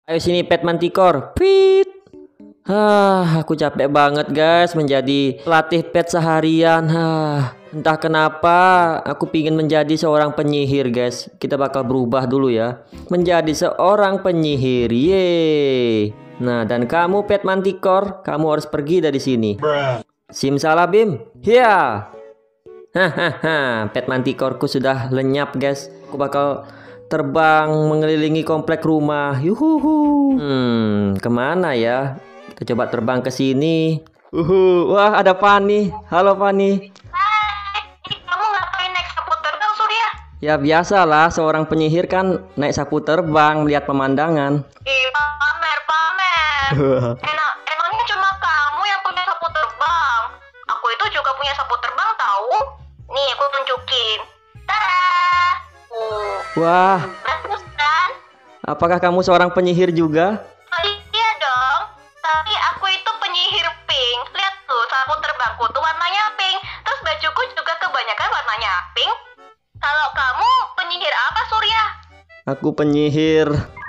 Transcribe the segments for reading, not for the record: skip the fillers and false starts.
Ayo sini Pet Manticore. Pit. Aku capek banget guys menjadi pelatih pet seharian. Entah kenapa aku pingin menjadi seorang penyihir guys. Kita bakal berubah dulu ya. Menjadi seorang penyihir. Yeay. Nah, dan kamu Pet Manticore, kamu harus pergi dari sini. Simsalabim. Ya. Hahaha, Pet Manticoreku sudah lenyap guys. Aku bakal terbang mengelilingi komplek rumah. Yuhuhu. Kemana ya? Kita coba terbang ke sini. Wah, ada Fanny. Halo Fanny. Hai, kamu ngapain naik sapu terbang, Surya? Ya biasalah, seorang penyihir kan naik sapu terbang melihat pemandangan. Pamer. Emangnya cuma kamu yang punya sapu terbang? Aku itu juga punya sapu terbang tahu. Nih, aku tunjukin. Tada! Wah, Bagus kan? apakah kamu seorang penyihir juga? Iya dong. Tapi aku itu penyihir pink. Lihat tuh, sapu terbangku tuh warnanya pink. Terus bajuku juga kebanyakan warnanya pink. Kalau kamu penyihir apa, Surya? Aku penyihir.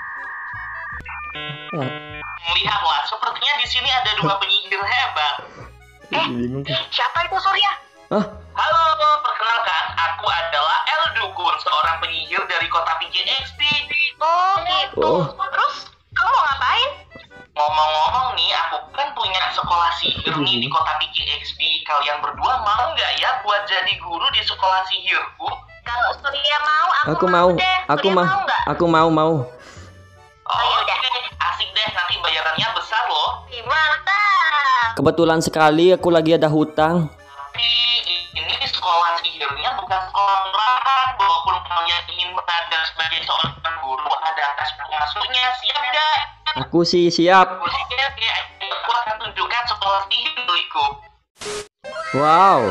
Lihatlah, sepertinya di sini ada dua penyihir hebat. Siapa itu, Surya? Halo, perkenalkan, aku adalah El Dukun, seorang penyihir dari kota PJXD. Oh gitu. Terus kamu mau ngapain? Ngomong-ngomong nih, aku kan punya sekolah sihir nih di kota PJXD. Kalian berdua mau nggak ya buat jadi guru di sekolah sihirku? Kalau Surya mau, Aku mau. deh. Aku Surya mau. nggak? Aku mau. Oh, yaudah. Oke, asik deh, nanti bayarannya besar loh. Mantap. Kebetulan sekali aku lagi ada hutang. Tapi ini sekolah sihirnya bukan sekolah murahan. Walaupun kalian ingin belajar sebagai seorang guru, ada tes masuknya. Siap nggak? Aku sih siap. Aku akan tunjukkan sekolah sihir milikku. Wow.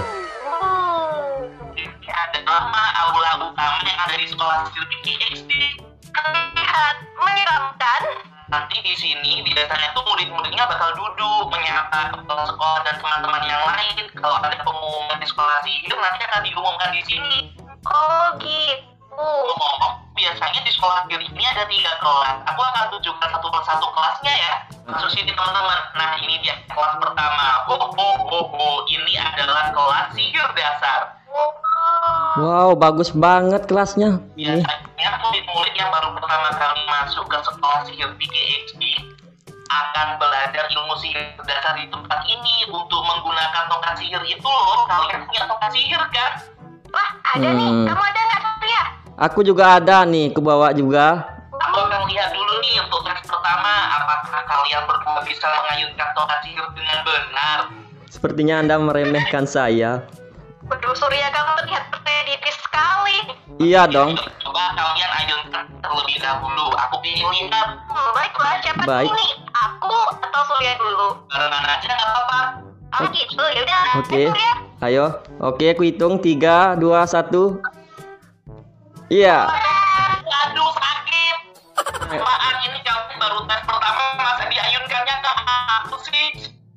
Ini adalah aula utama yang ada di sekolah sihir PJXD. Terlihat menyeramkan. Nanti di sini biasanya tuh murid-muridnya bakal duduk menyapa kepala sekolah dan teman-teman yang lain. Kalau ada pengumuman di sekolah sihir nanti akan diumumkan di sini. Oh gitu. Ngomong, biasanya di sekolah sihir ini ada 3 kelas. Aku akan tunjukkan satu persatu kelasnya ya. Masuk sini teman-teman. Nah ini dia kelas pertama. Ini adalah kelas sihir dasar. Wow, bagus banget kelasnya. Ini. Biasanya murid-murid yang baru pertama kali masuk ke sekolah sihir PJXD akan belajar ilmu sihir dasar di tempat ini untuk menggunakan tongkat sihir itu loh. Kalian punya tongkat sihir kan? Wah, ada nih. Kamu ada nggak, Surya? Aku juga ada nih, aku bawa juga. Aku akan lihat dulu nih untuk tes pertama. Apakah kalian berdua bisa mengayunkan tongkat sihir dengan benar? Sepertinya Anda meremehkan saya. Waduh, Surya, kamu terlihat kompetitif sekali. Iya dong. Coba kalian ayunkan terlebih dahulu. Aku ingin lihat. Baiklah, siapa Baik. dulu nih? Aku atau Surya dulu? Barengan aja nggak apa-apa. Oh gitu, yaudah. Oke. Surya. Ayo. Oke, aku hitung 3, 2, 1. Iya. Aduh sakit. Apaan ini kamu baru tes pertama masa diayunkannya ke aku sih?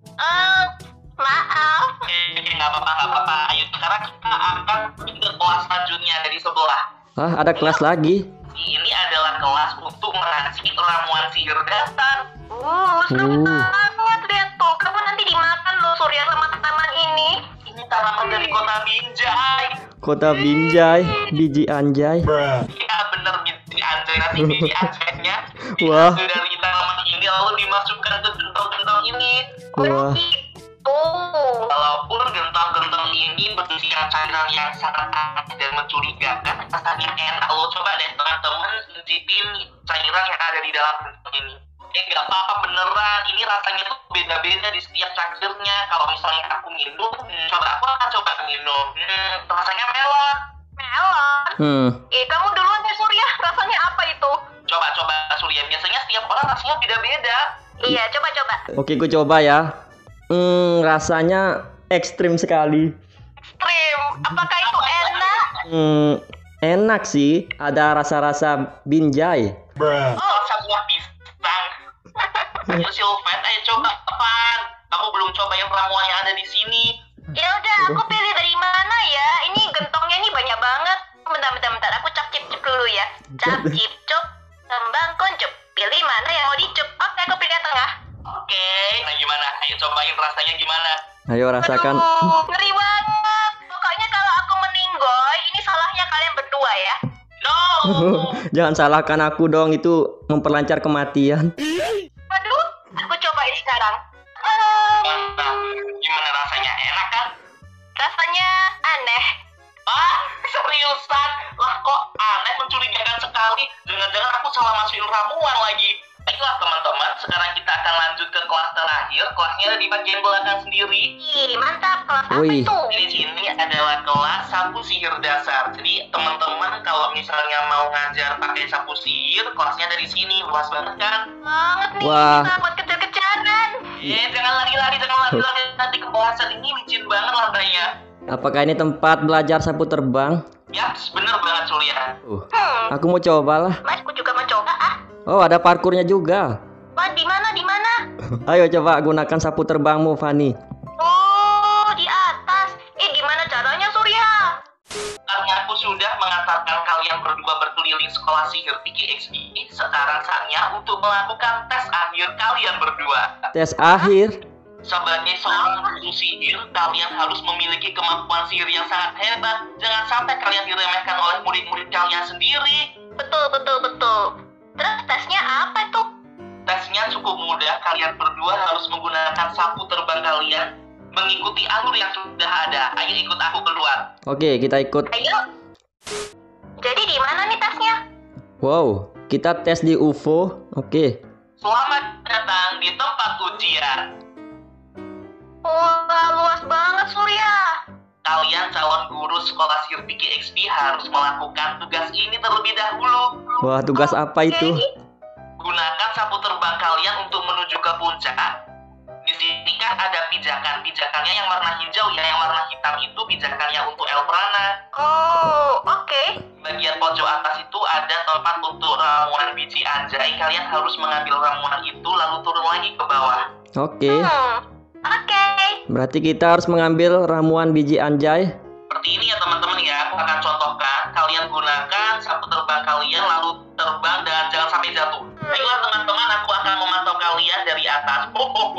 Maaf. Nggak apa-apa. Ayo sekarang kita akan ke kelas selanjutnya dari sebelah. Ada kelas lagi. Ini adalah kelas untuk meracik ramuan sihir dasar. Seru banget. Lihat tuh, kamu nanti dimakan loh, Surya, sama tanaman ini. Ini tanaman dari kota Binjai. Kota Binjai, biji anjay. Ya bener biji anjay, nanti biji anjaynya Wah. diambil dari tanaman ini lalu dimasukkan ke gentong-gentong ini. Wah. Walaupun gentong-gentong ini berisi cairan yang sangat aneh dan mencurigakan, rasanya enak loh. Coba deh teman-teman cicipin cairan yang ada di dalam gentong ini. Nggak apa-apa beneran. Ini rasanya tuh beda-beda di setiap cangkirnya. Kalau misalnya aku minum, aku akan coba minum. Rasanya melon. Melon? Kamu duluan ya, Surya. Rasanya apa itu? Coba Surya. Biasanya setiap orang rasanya beda-beda. Iya, coba. Oke, gue coba ya. Rasanya ekstrim sekali. Ekstrim. Apakah itu enak? Enak sih. Ada rasa-rasa binjai. Rasa buah pisang. Ayo Sylvan, ayo coba apaan? Kamu belum coba yang ramuan yang ada di sini. Ya udah, aku pilih dari mana ya? Ini gentongnya ini banyak banget. Bentar. Aku cip dulu ya. Cip, kembang kuncup. Pilih mana yang mau di Oke, aku pilih yang tengah. Oke, nah gimana? Ayo cobain rasanya gimana? Ayo rasakan. Aduh, ngeri banget. Pokoknya kalau aku meninggoy, ini salahnya kalian berdua ya. No! Jangan salahkan aku dong, itu memperlancar kematian. Waduh, aku cobain sekarang. Mantap. Gimana rasanya? Enak kan? Rasanya aneh. Ah, seriusan? Lah kok aneh, mencurigakan sekali. Jangan-jangan aku salah masukin ramuan lagi. Baiklah teman-teman, sekarang kita akan lanjut ke kelas terakhir. Kelasnya ada di bagian belakang sendiri. Ih, mantap. Kelas apa Wih. itu? Di sini adalah kelas sapu sihir dasar. Jadi teman-teman kalau misalnya mau ngajar pakai sapu sihir, kelasnya dari sini. Luas banget kan? Banget nih, Wah. bisa buat kejar-kejaran. Jangan lari-lari, jangan lari-lari. Nanti kebelasan ini licin banget lantainya. Apakah ini tempat belajar sapu terbang? Yaps, bener banget Surya. Aku mau cobalah. Mas, aku juga mau coba ah. Oh, ada parkurnya juga. Wah, di mana? Di mana? Ayo coba gunakan sapu terbangmu, Fani. Oh, di atas. Gimana caranya, Surya? Karena aku sudah mengantarkan kalian berdua berkeliling sekolah sihir PKXD, sekarang saatnya untuk melakukan tes akhir kalian berdua. Tes akhir. Sebagai seorang guru sihir, kalian harus memiliki kemampuan sihir yang sangat hebat. Jangan sampai kalian diremehkan oleh murid-murid kalian sendiri. Betul, betul, betul. Terus tesnya apa tuh? Tesnya cukup mudah, kalian berdua harus menggunakan sapu terbang kalian, mengikuti alur yang sudah ada. Ayo ikut aku keluar. Oke, kita ikut. Ayo. Jadi di mana nih tesnya? Wow, kita tes di UFO. Oke. Selamat datang di tempat ujian. Wah, luas banget, Surya. Kalian calon guru sekolah sihir PKXD harus melakukan tugas ini terlebih dahulu. Wah, tugas apa itu? Oke. Gunakan sapu terbang kalian untuk menuju ke puncak. Di sini kan ada pijakannya yang warna hijau ya, yang warna hitam itu pijakannya untuk El Prana. Oh, oke. Bagian pojok atas itu ada tempat untuk ramuan biji anjay. Kalian harus mengambil ramuan itu lalu turun lagi ke bawah. Oke. Oke. Berarti kita harus mengambil ramuan biji anjay. Seperti ini ya teman-teman ya, aku akan contohkan. Kalian gunakan sapu terbang kalian lalu terbang dan jangan sampai jatuh. Baiklah teman-teman, aku akan memantau kalian dari atas.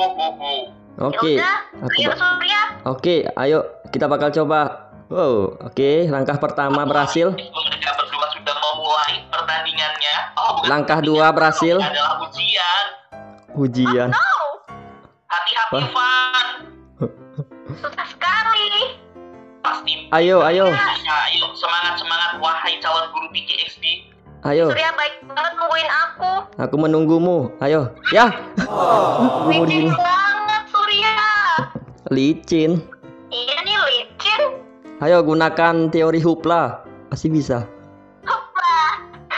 Oke. Yaudah, Aku ayo Surya. Oke, ayo kita bakal coba. Wow, oke, langkah pertama berhasil. Mereka berdua sudah memulai pertandingannya. Oh, bukan Langkah pertandingan, 2 berhasil. ini adalah ujian. Ujian. Oh, Hati-hati, Wah. Van. susah sekali. Pasti. Ayo, ayo. Bisa. Ayo, semangat-semangat wahai calon guru PKXD. Ayo, Surya baik banget nungguin aku. aku menunggumu. Ayo. Ya. Nunggu di Licin sini. banget, Surya. Licin. Iya nih, licin. Ayo gunakan teori Hoopla. Pasti bisa. Hoplah.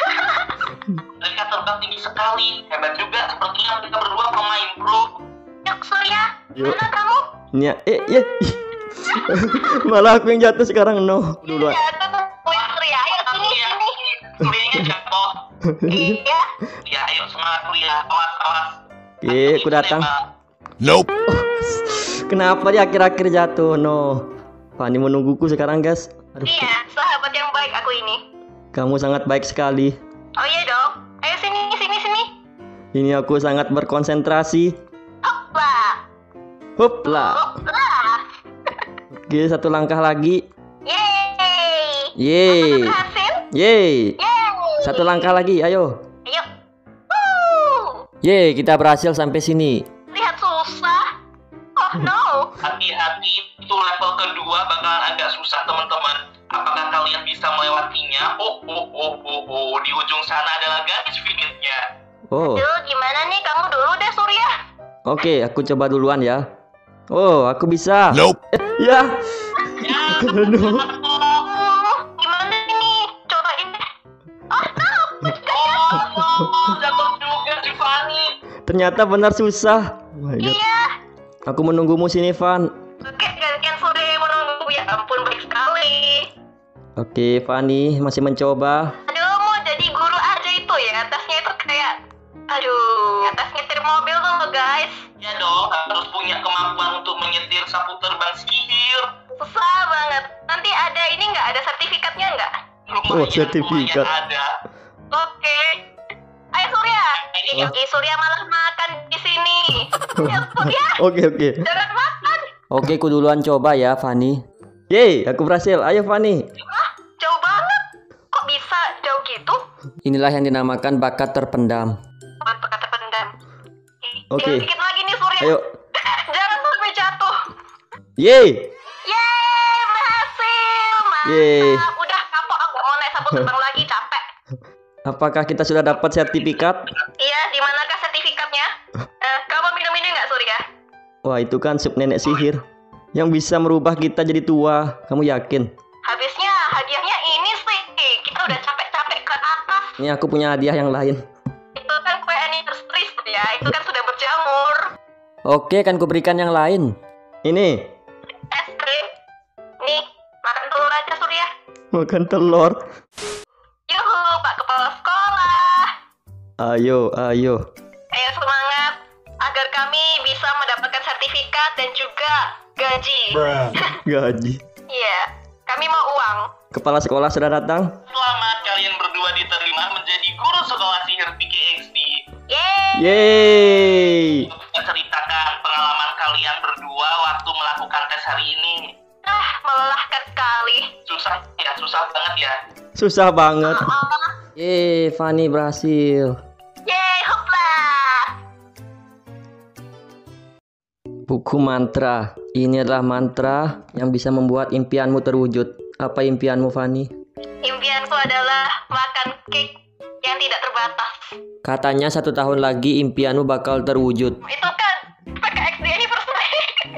Mereka terbang tinggi sekali. Hebat juga. Sepertinya mereka berdua pemain pro. Yuk, Surya. Yuk. Mana kamu? Ya, ya. Malah aku yang jatuh sekarang. No. Duluan. Iya, tuh. Surya, ayo sini, Ya, sini. Surianya jatuh. Iya. Ya, ayo semangat Surya. Awas, awas. Oke, aku datang. Nope. Kenapa dia akhir-akhir jatuh? No. Fani menungguku sekarang, guys. Aduh, Iya, sahabat yang baik aku ini. kamu sangat baik sekali. Oh iya dong. Ayo sini, sini, sini. Ini aku sangat berkonsentrasi. Hoplah. Hopla. Hoplah. Oke, satu langkah lagi. Yeay. Yeay. Berhasil. Yeay. Yeay. Satu langkah lagi, ayo. Ayo. Wuh. Yeay, kita berhasil sampai sini. Lihat susah. Oh no. Hati-hati, itu level kedua bakalan agak susah teman-teman. Apakah kalian bisa melewatinya? Di ujung sana adalah garis finishnya. Oh, Duh, gimana nih? Kamu dulu deh, Surya. oke, aku coba duluan ya. Oh, aku bisa. Nope. Ya. Ya, Aduh. Gimana ini? Cobain deh. Oh no. jatuh juga si Fanny. Ternyata benar susah. Oh my God. Iya. Aku menunggumu sini, Van. Oke, gantian Surya yang menunggu. Ya ampun, baik sekali. Oke, Fani masih mencoba. Aduh, mau jadi guru aja itu ya. Tesnya itu kayak, aduh, tes nyetir mobil tuh guys. Ya dong, harus punya kemampuan untuk menyetir sapu terbang sihir. Susah banget. Nanti ada ini nggak? Ada sertifikatnya nggak? Lumayan, sertifikat. lumayan ada. Oke. Ayo Surya. Ini Surya malah makan di sini. Ya ampun ya, Oke. jangan makan. Oke, ku duluan coba ya, Fanny. Yeay, aku berhasil. Ayo, Fanny. Jauh banget. Kok bisa jauh gitu? Inilah yang dinamakan bakat terpendam. Bakat terpendam. Oke. Tinggal dikit lagi nih Surya. Ayo. Jangan sampai jatuh. Yeay. Yeay, berhasil. Mantap. Yeay. Udah kapok, aku nggak mau naik sabuk terbang lagi, capek. Apakah kita sudah dapat sertifikat? Iya, di manakah sertifikatnya? Kamu minum ini nggak Surya? Wah, itu kan sup nenek sihir yang bisa merubah kita jadi tua. Kamu yakin? Habisnya hadiahnya ini sih. Kita udah capek-capek ke atas. Ini aku punya hadiah yang lain. Itu kan kue anniversary ya. Itu kan sudah berjamur. Oke, kan kuberikan yang lain. Ini. Es krim. Nih, makan telur aja Surya. Makan telur. Yuhu, Pak Kepala Sekolah. Ayo. Ayo semangat agar kami bisa mendapatkan sertifikat dan juga gaji. Gaji. Iya, kami mau uang. Kepala sekolah sudah datang. Selamat kalian berdua diterima menjadi guru sekolah sihir PKXD. Yeay. Yeay. Ceritakan pengalaman kalian berdua waktu melakukan tes hari ini. Melelahkan sekali. Susah banget ya. Susah banget. Oh, Yeay, Fanny berhasil. yeay, hopla. Buku mantra. Ini adalah mantra yang bisa membuat impianmu terwujud. Apa impianmu, Fanny? Impianku adalah makan cake yang tidak terbatas. Katanya 1 tahun lagi impianmu bakal terwujud. Itu kan PKXD anniversary.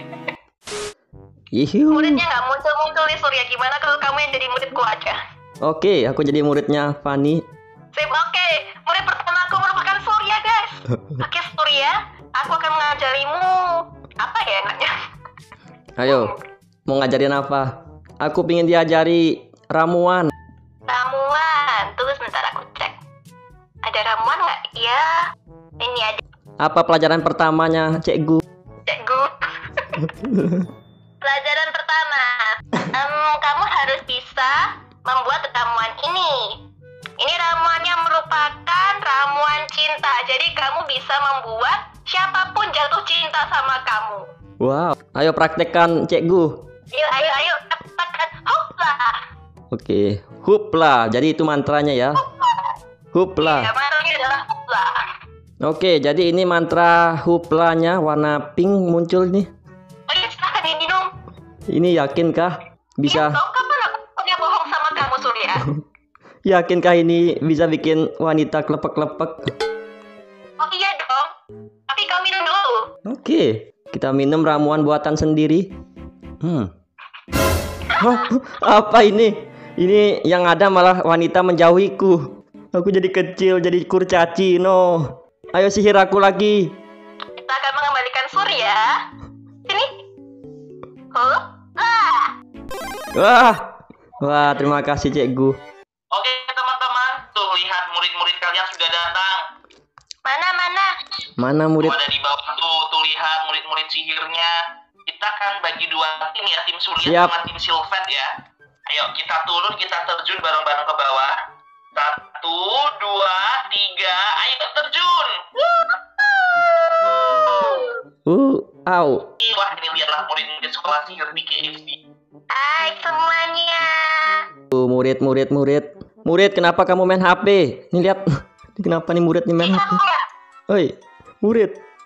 Yuhu. Muridnya nggak muncul-muncul nih Surya. Gimana kalau kamu yang jadi muridku aja? Oke, aku jadi muridnya Fanny. Sip, oke. Murid pertama aku merupakan Surya, guys. Oke, Surya. Aku akan mengajarimu. Apa ya enaknya? Ayo, mau ngajarin apa? Aku pingin diajari ramuan. Ramuan. Tunggu sebentar aku cek. Ada ramuan nggak? Ya. Ini ada. Apa pelajaran pertamanya, Cikgu? Cikgu. Pelajaran pertama. Kamu harus bisa membuat ramuan ini. Ini ramuannya merupakan ramuan cinta. Jadi kamu bisa membuat siapapun jatuh cinta sama kamu. Wow, ayo praktekkan, Cikgu. Ayo, katakan hopla. Oke, hupla. Jadi itu mantranya ya. Hupla. Ya, mantranya adalah hopla. Oke, jadi ini mantra huplanya warna pink muncul nih. Oh iya, silahkan diminum. Ini yakinkah bisa? Ya, kapan aku punya bohong sama kamu, Surya? Yakinkah ini bisa bikin wanita klepek-klepek? Oh iya dong. Tapi kau minum dulu. Oke, kita minum ramuan buatan sendiri. Hah, apa ini? Ini yang ada malah wanita menjauhiku. Aku jadi kecil, jadi kurcaci, no. Ayo sihir aku lagi. Kita akan mengembalikan Surya. Sini. Wah, terima kasih Cikgu. Oke teman-teman, tuh lihat murid-murid kalian sudah datang. Mana murid? Ada di bawah tuh lihat murid-murid sihirnya. Kita kan bagi 2 tim ya, tim Surya Siap. sama tim Sylphet ya. Ayo kita turun, kita terjun bareng-bareng ke bawah. 1, 2, 3, ayo terjun. Au. Wah, ini lihatlah murid-murid sekolah sihir di KFC. Hai semuanya. Murid, kenapa kamu main HP? Nih lihat. Kenapa nih murid nih main HP? Oi, murid.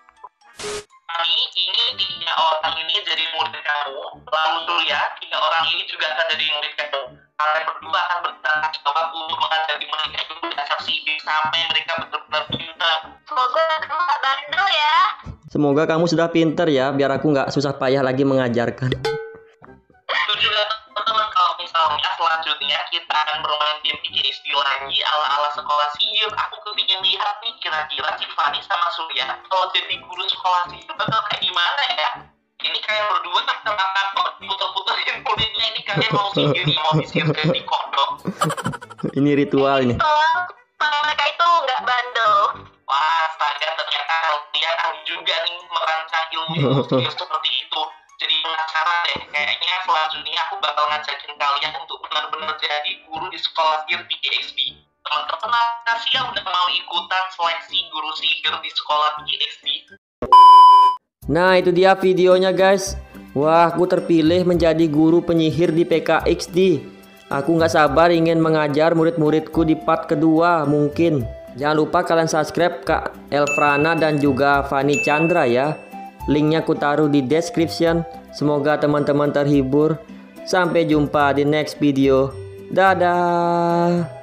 Ini 3 orang ini jadi murid kamu. Lalu Surya, 3 orang ini juga akan jadi murid kamu. Kalian berdua akan bertanggung jawab untuk mengajari mereka itu dasar sihir sampai mereka benar-benar pintar. Semoga kamu gak bandel ya. Semoga kamu sudah pinter ya, biar aku nggak susah payah lagi mengajarkan. Itu juga teman-teman, kalau misalnya selanjutnya kita akan bermain game PKXD lagi ala-ala sekolah sihir. Aku kepingin lihat nih kira-kira si Fanny sama Surya kalau jadi guru sekolah sihir bakal kayak gimana ya. Ini kalian berdua makan kok diputer-puterin kulitnya, ini kalian mau sihir, mau disihir di kodok. Ini ritual ini. Mereka itu nggak bandel. Wah, astaga, ternyata kalian ahli juga nih merancang ilmu sihir seperti itu. Jadi penasaran deh, kayaknya selanjutnya aku bakal ngajakin kalian untuk benar-benar jadi guru di sekolah sihir PKXD. Teman-teman makasih ya udah mau ikutan seleksi guru sihir di sekolah PXD. Nah, itu dia videonya guys. Wah, aku terpilih menjadi guru penyihir di PKXD. Aku nggak sabar ingin mengajar murid-muridku di part kedua mungkin. Jangan lupa kalian subscribe Kak Elfrana dan juga Fani Chandra ya. Linknya aku taruh di description. Semoga teman-teman terhibur. Sampai jumpa di next video. Dadah.